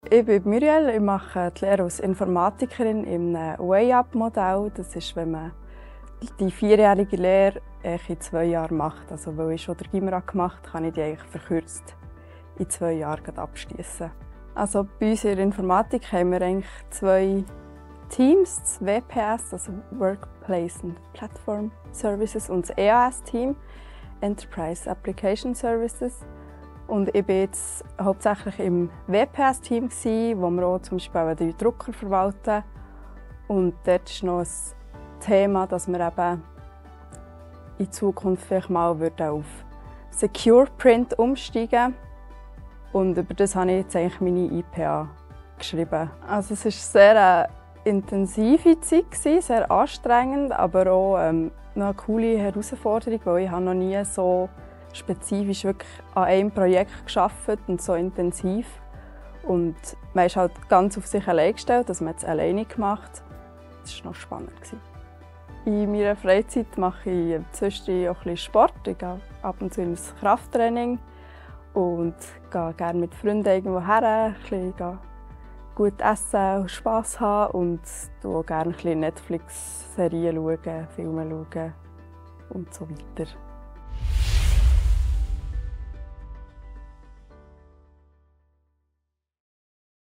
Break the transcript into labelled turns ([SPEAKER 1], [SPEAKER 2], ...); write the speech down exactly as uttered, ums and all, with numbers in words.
[SPEAKER 1] Ich bin Muriel, ich mache die Lehre als Informatikerin im Way-Up-Modell. Das ist, wenn man die vierjährige Lehre in zwei Jahren macht. Also, weil ich schon den Gimra gemacht habe, kann ich die eigentlich verkürzt in zwei Jahren abschließen. Also, bei uns in der Informatik haben wir eigentlich zwei Teams, das W P S, also Workplace and Platform Services, und das E A S-Team, Enterprise Application Services. Und ich war jetzt hauptsächlich im W P S-Team, wo wir auch zum Beispiel auch die Drucker verwalten. Und dort ist noch ein Thema, dass wir eben in Zukunft vielleicht mal auf Secure Print umsteigen. Und über das habe ich jetzt eigentlich meine I P A geschrieben. Also es war sehr eine intensive Zeit, sehr anstrengend, aber auch ähm, eine coole Herausforderung, weil ich habe noch nie so spezifisch wirklich an einem Projekt gearbeitet und so intensiv. Und man ist halt ganz auf sich allein gestellt, dass man es alleine gemacht. Das war noch spannend. In meiner Freizeit mache ich zwischendurch auch ein bisschen Sport. Ich gehe ab und zu ins Krafttraining und gehe gerne mit Freunden irgendwo her, ein bisschen gut essen und Spass haben und schaue gerne Netflix-Serien, Filme schauen und so weiter.